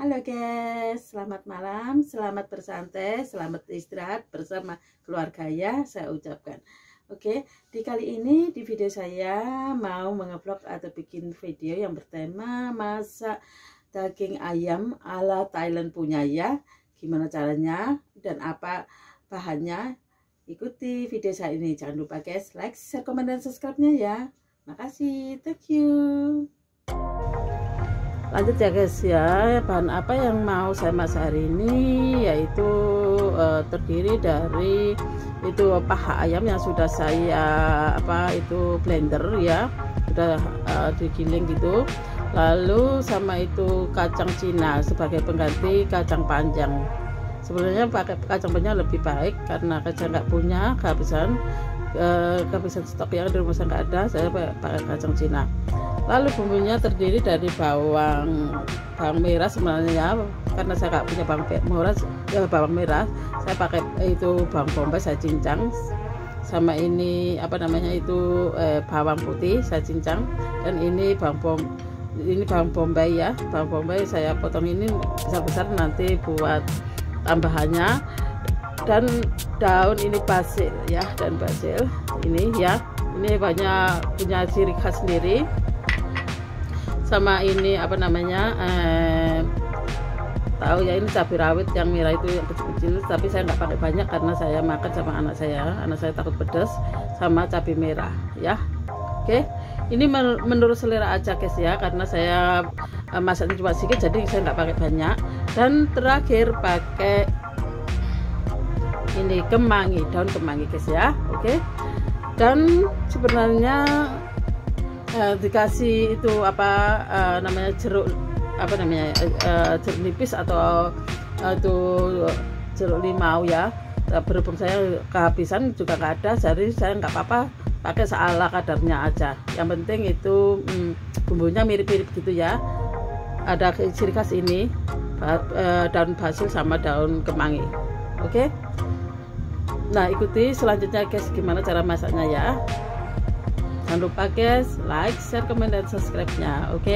Halo guys, selamat malam, selamat bersantai, selamat istirahat bersama keluarga ya, saya ucapkan. Oke, di kali ini di video saya mau mengevlog atau bikin video yang bertema masak daging ayam ala Thailand punya ya. Gimana caranya dan apa bahannya? Ikuti video saya ini. Jangan lupa guys, like, share, komen, dan subscribe-nya ya. Makasih, thank you. Lanjut ya guys ya, bahan apa yang mau saya masak hari ini, yaitu terdiri dari itu paha ayam yang sudah saya blender ya, sudah digiling gitu, lalu sama itu kacang Cina sebagai pengganti kacang panjang. Sebenarnya pakai kacang panjang lebih baik karena kacang nggak punya, kehabisan stok yang di rumah saya nggak ada, saya pakai kacang Cina. Lalu bumbunya terdiri dari bawang merah sebenarnya, karena saya nggak punya bawang merah, saya pakai itu bawang bombay saya cincang, sama ini bawang putih saya cincang, dan ini bawang bombay ya, bawang bombay saya potong ini besar-besar nanti buat tambahannya. Dan daun ini basil ya, dan basil ini ya, ini banyak punya ciri khas sendiri. Sama ini tahu ya, ini cabai rawit yang merah itu yang kecil-kecil, tapi saya nggak pakai banyak karena saya makan sama anak saya takut pedas, sama cabai merah ya. Oke, ini menurut selera aja guys ya, karena saya masaknya cuma sedikit jadi saya nggak pakai banyak. Dan terakhir pakai ini daun kemangi guys ya. Oke, dan sebenarnya dikasih itu jeruk jeruk nipis atau itu jeruk limau ya. Berhubung saya kehabisan juga nggak ada, jadi saya nggak apa-apa pakai seala kadarnya aja. Yang penting itu bumbunya mirip-mirip gitu ya, ada ciri khas ini daun basil sama daun kemangi. Oke, nah ikuti selanjutnya guys gimana cara masaknya ya. Jangan lupa guys, like, share, komen, dan subscribe-nya, oke?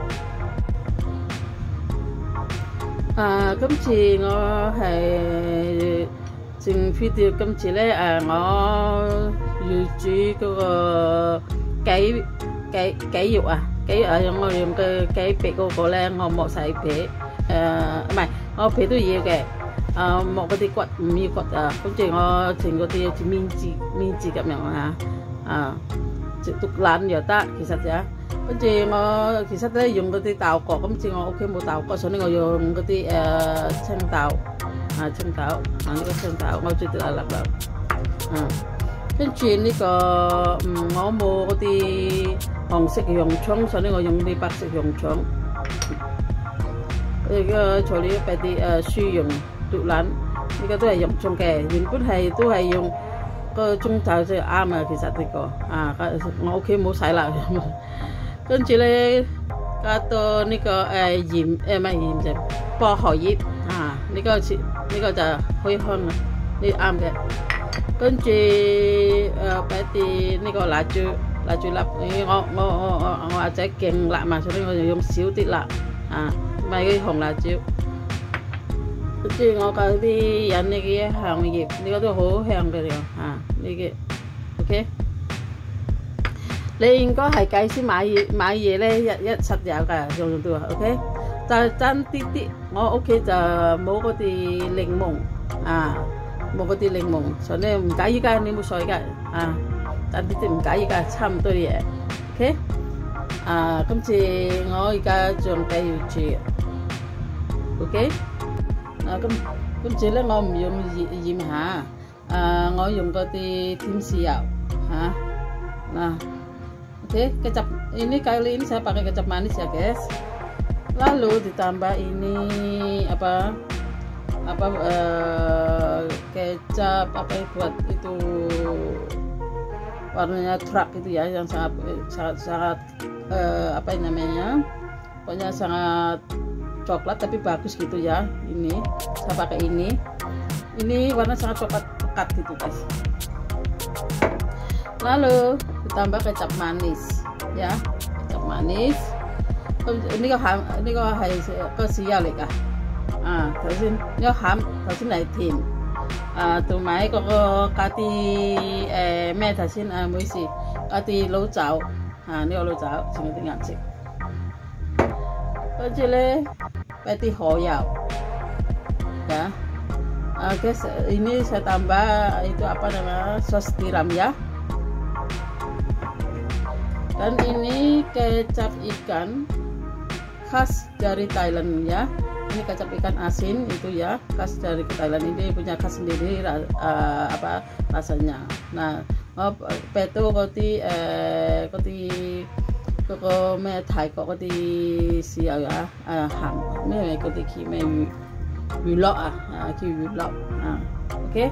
Hôm nay tôi trên video hôm nay tôi dự trữ cái dụ tôi dùng cái bể của cô là tôi một xài bể tôi bể tôi nhiều cái một cái quạt nhiều quạt hôm nay tôi trên cái miên chỉ cảm nhận tục lạnh giờ ta其實呀，跟住我其實咧用嗰啲豆角，今次我屋企冇豆角，所以我用嗰啲青豆呢個青豆我最大粒啦，跟住呢個我冇嗰啲紅色洋葱，所以我用啲白色洋葱。呢個材料俾啲蒜蓉剁爛，呢個都係洋葱嘅，原本都係用個中豆就啱啊，其實呢個我屋企冇洗啦。跟住咧加到呢個鹽唔係鹽啫，薄荷葉呢個就開香啊，呢啱嘅。跟住俾啲呢個辣椒粒，我阿仔勁辣嘛，所以我就用少啲辣買啲紅辣椒。跟住我嗰啲引呢啲香葉，呢個都好香嘅呢個 OK。你應該係計先買嘢咧，一實有㗎，用到 OK。但係爭啲，我屋企就冇嗰啲檸檬冇嗰啲檸檬，所以唔介意㗎，你冇水㗎爭啲唔介意㗎，差唔多嘢 OK。今次我而家仲繼續煮 OK。今次咧我唔用鹽嚇，我用嗰啲甜豉油Oke, kecap ini kali ini saya pakai kecap manis ya guys. Lalu ditambah ini kecap buat itu warnanya dark itu ya, yang sangat pokoknya sangat coklat tapi bagus gitu ya. Ini saya pakai ini warna sangat coklat pekat gitu guys. Lalu ditambah kecap manis ya, kecap manis. 呢個餡呢個係個豉油嚟㗎。頭先呢個餡頭先係甜，同埋嗰個加啲咩頭先唔好意思，加啲老酒呢個老酒仲有啲顏色，跟住咧俾啲河油ya. Guys, ini saya tambah itu apa namanya sos tiram ya. Dan ini kecap ikan khas dari Thailand ya. Ini kecap ikan asin itu ya, khas dari Thailand, ini punya khas sendiri apa rasanya. Nah, peto koti koko me Thai koti siao ya, ham me koti ki me vlog ki vlog. Oke.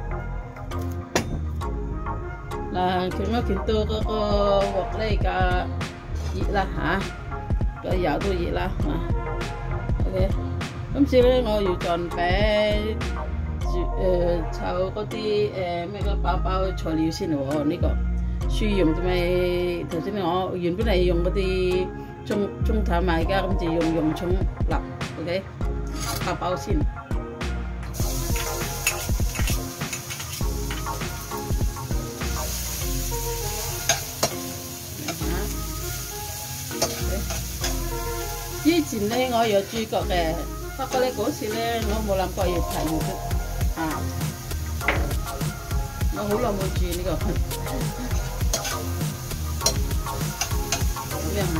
Là chúng nó khiến tôi có vọt đây cả gì là hả cái dạo tôi gì là ok. Hôm sau đấy tôi yêu chọn bé chào có tí mấy cái bao cho liệu xin nữa này có sử dụng cho mày đầu tiên nó原本係用嗰啲中頭買㗎，咁就用葱粒 ok 包先。之前咧我有豬腳嘅，不過咧嗰時咧我冇諗過要睇我好耐冇煮呢個，咁樣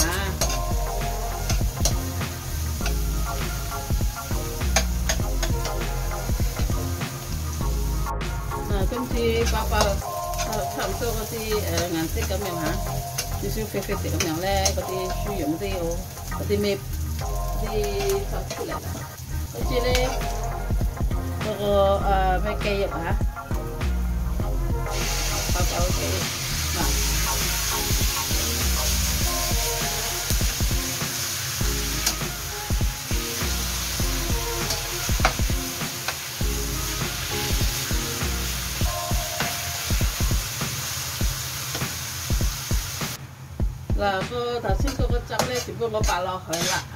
今次包差唔多嗰啲顏色咁樣少少啡啡地咁樣咧，嗰啲豬蓉啲嗰啲咩？啲就出嚟啦，跟住咧嗰個咩雞肉包雞肉嗱個頭先嗰個汁咧，全部我擺落去啦。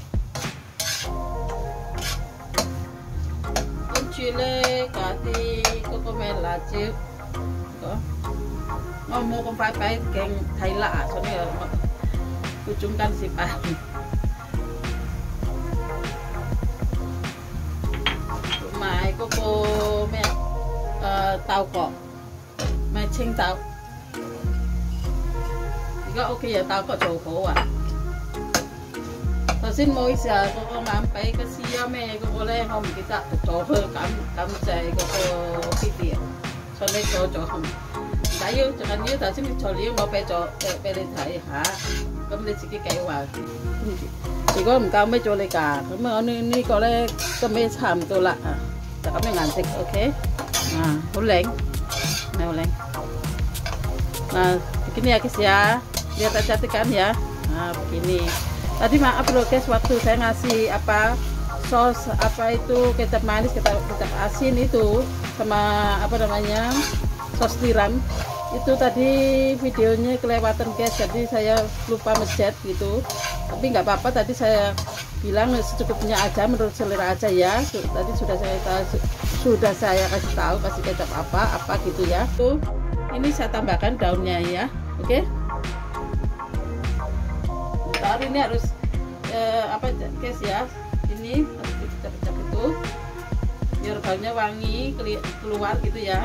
跟住咧加啲嗰個咩辣椒，我冇咁快擺勁太辣，所以我中間先擺。同埋嗰個咩豆角，咪青豆。而家屋企有豆角做好頭先唔好意思嗰個眼髀嘅絲咩嗰個咧，我唔記得做佢感謝嗰個 video， 所以做唔緊要，最緊要頭先啲材料我俾你睇下，咁你自己計劃。如果唔夠咩做你㗎，咁我呢個咧都咩差唔多啦就咁嘅顏色 ，OK， 好靚，好靚。Nah, begini ya guys ya, lihat cantik kan ya. Nah begini. Tadi maaf loh guys, waktu saya ngasih sos itu kecap manis, kecap asin itu sama sos tiram itu tadi videonya kelewatan guys, jadi saya lupa mencet gitu. Tapi nggak apa-apa, tadi saya bilang secukupnya aja, menurut selera aja ya. Tadi sudah saya kasih tahu kasih kecap apa gitu ya. Tuh ini saya tambahkan daunnya ya, oke. Bentar, ini harus guys ya, ini harus dipecah-pecah itu biar baunya wangi keluar gitu ya.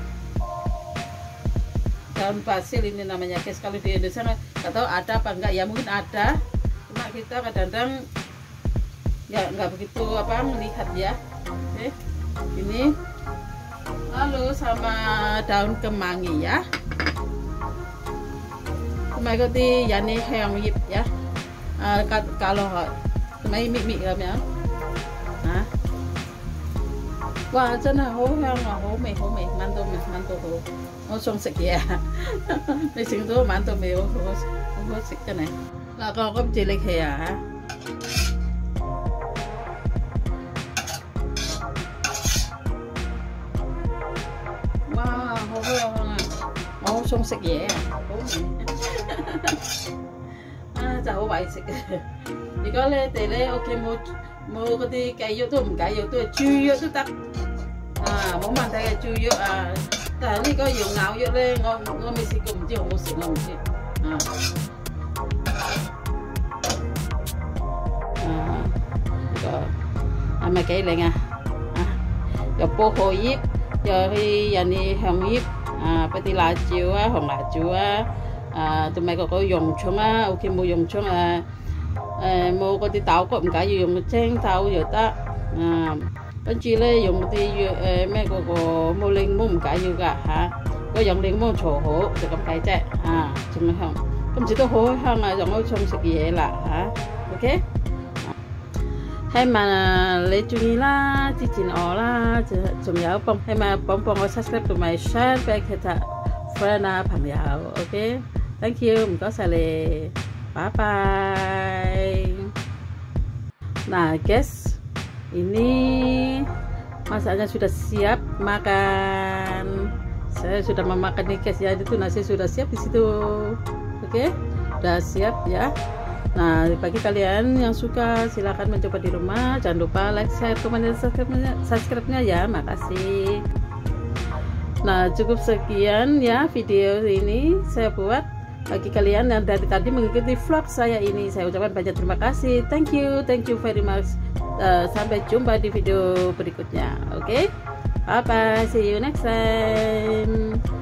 Daun basil ini namanya guys, kalau di Indonesia nggak tahu ada apa enggak ya, mungkin ada, cuma kita kadang-kadang ya nggak begitu melihat ya. Oke, ini lalu sama daun kemangi ya, kemudian yani hang yip ya, kalau mấy mị rồi mẹ hả wow chân là hố heo là hố mì manto hố hố xong xịt kìa mày xin tôi manto mì hố xịt cái này là con có chỉ lịch hè hả wow hố heo hố xong xịt kìa hố mì 就好為食嘅。如果你哋咧屋企冇嗰啲雞肉都唔緊要，都係豬肉都得啊，冇問題嘅豬肉啊。但係呢個要咬肉咧，我未試過，唔知好唔好食，我唔知啊。呢個係咪幾靚啊？有薄荷葉，有啲人哋香葉啊，嗰啲辣椒啊，紅辣椒啊，同埋嗰個洋葱啊，屋企冇洋葱啊，冇嗰啲豆角唔緊要，用青豆又得，跟住咧用啲咩嗰個冇檸檬唔緊要㗎嚇，個用檸檬炒好就咁解啫，仲香，今次都好香啊，用好重食嘢啦嚇 ，OK。希望你中意啦，支持我啦，仲有希望幫我 subscribe 同埋 share 俾其他 friend 啊朋友 ，OK，thank you， 唔該晒你，拜拜。Nah guys, ini masaknya sudah siap makan. Saya sudah memakan nih guys ya, itu nasi sudah siap di situ, oke, udah siap ya. Nah, bagi kalian yang suka silahkan mencoba di rumah. Jangan lupa like, share, komen, dan subscribe-nya ya. Makasih. Nah, cukup sekian ya video ini saya buat. Bagi kalian yang dari tadi mengikuti vlog saya ini, saya ucapkan banyak terima kasih. Thank you very much. Sampai jumpa di video berikutnya. Oke, bye bye. See you next time.